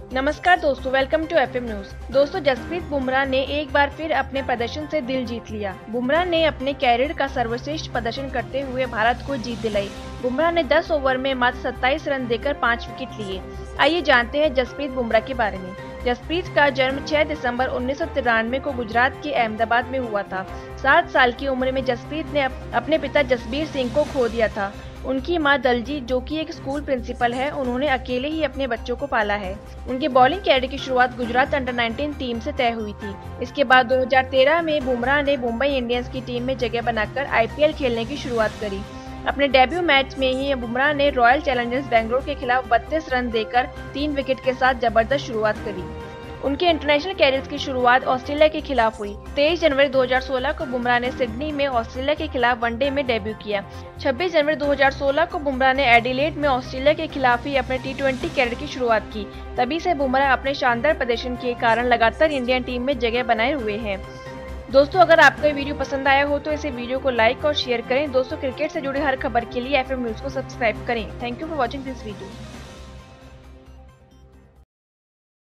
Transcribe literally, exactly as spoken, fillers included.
नमस्कार दोस्तों, welcome to FM news. दोस्तों, जसप्रीत बुमराह ने एक बार फिर अपने प्रदर्शन से दिल जीत लिया। बुमराह ने अपने कैरियर का सर्वश्रेष्ठ प्रदर्शन करते हुए भारत को जीत दिलाई। बुमराह ने दस ओवर में मात्र सत्ताईस रन देकर पाँच विकेट लिए। आइए जानते हैं जसप्रीत बुमराह के बारे में। जसप्रीत का जन्म छह दिसंबर उन्नीस सौ तिरानवे को गुजरात के अहमदाबाद में हुआ था। सात साल की उम्र में जसप्रीत ने अपने पिता जसबीर सिंह को खो दिया था। उनकी मां दलजीत, जो कि एक स्कूल प्रिंसिपल है, उन्होंने अकेले ही अपने बच्चों को पाला है। उनके बॉलिंग कैरियर की शुरुआत गुजरात अंडर नाइनटीन टीम से तय हुई थी। इसके बाद दो हज़ार तेरह में बुमराह ने मुंबई इंडियंस की टीम में जगह बनाकर आईपीएल खेलने की शुरुआत करी। अपने डेब्यू मैच में ही बुमराह ने रॉयल चैलेंजर्स बेंगलुरु के खिलाफ बत्तीस रन देकर तीन विकेट के साथ जबरदस्त शुरुआत करी। उनके इंटरनेशनल कैरियर की शुरुआत ऑस्ट्रेलिया के खिलाफ हुई। तेईस जनवरी दो हज़ार सोलह को बुमराह ने सिडनी में ऑस्ट्रेलिया के खिलाफ वनडे में डेब्यू किया। छब्बीस जनवरी दो हज़ार सोलह को बुमराह ने एडिलेड में ऑस्ट्रेलिया के खिलाफ ही अपने टी ट्वेंटी कैरियर की शुरुआत की। तभी से बुमराह अपने शानदार प्रदर्शन के कारण लगातार इंडियन टीम में जगह बनाए हुए हैं। दोस्तों, अगर आपको ये वीडियो पसंद आया हो तो इसे वीडियो को लाइक और शेयर करें। दोस्तों, क्रिकेट से जुड़ी हर खबर के लिए एफएम न्यूज को सब्सक्राइब करें। Thank you for watching this video.